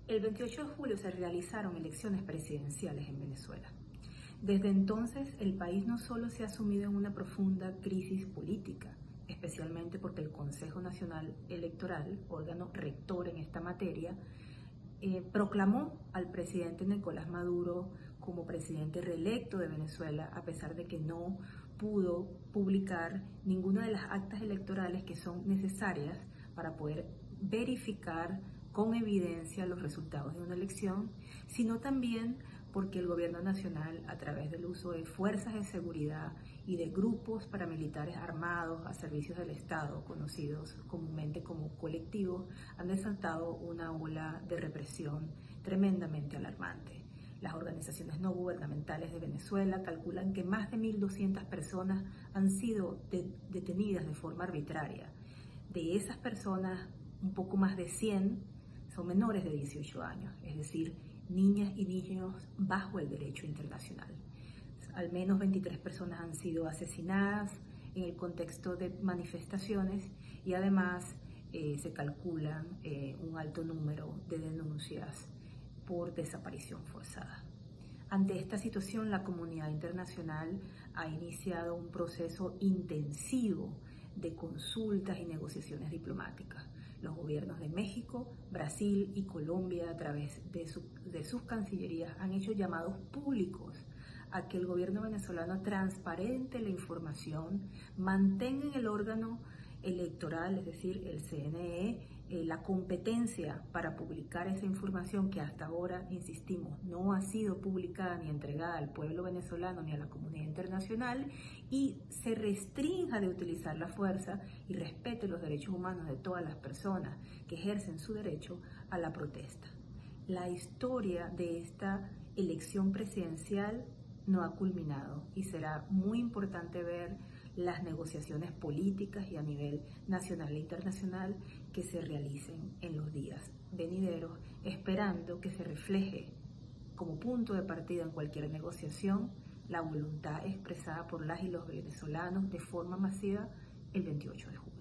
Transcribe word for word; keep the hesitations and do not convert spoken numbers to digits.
El veintiocho de julio se realizaron elecciones presidenciales en Venezuela. Desde entonces, el país no solo se ha sumido en una profunda crisis política, especialmente porque el Consejo Nacional Electoral, órgano rector en esta materia, eh, proclamó al presidente Nicolás Maduro como presidente reelecto de Venezuela, a pesar de que no pudo publicar ninguna de las actas electorales que son necesarias para poder verificar con evidencia los resultados de una elección, sino también porque el gobierno nacional, a través del uso de fuerzas de seguridad y de grupos paramilitares armados a servicios del Estado, conocidos comúnmente como colectivos, han desatado una ola de represión tremendamente alarmante. Las organizaciones no gubernamentales de Venezuela calculan que más de mil doscientas personas han sido de, detenidas de forma arbitraria. De esas personas, un poco más de cien son menores de dieciocho años, es decir, niñas y niños bajo el derecho internacional. Al menos veintitrés personas han sido asesinadas en el contexto de manifestaciones y además eh, se calculan eh, un alto número de denuncias por desaparición forzada. Ante esta situación, la comunidad internacional ha iniciado un proceso intensivo de consultas y negociaciones diplomáticas. Los gobiernos de México, Brasil y Colombia, a través de, su, de sus cancillerías, han hecho llamados públicos a que el gobierno venezolano transparente la información, mantenga en el órgano electoral, es decir, el C N E, eh, la competencia para publicar esa información que hasta ahora, insistimos, no ha sido publicada ni entregada al pueblo venezolano ni a la comunidad internacional, y se restrinja de utilizar la fuerza y respete los derechos humanos de todas las personas que ejercen su derecho a la protesta. La historia de esta elección presidencial no ha culminado y será muy importante ver las negociaciones políticas y a nivel nacional e internacional que se realicen en los días venideros, esperando que se refleje como punto de partida en cualquier negociación la voluntad expresada por las y los venezolanos de forma masiva el veintiocho de julio.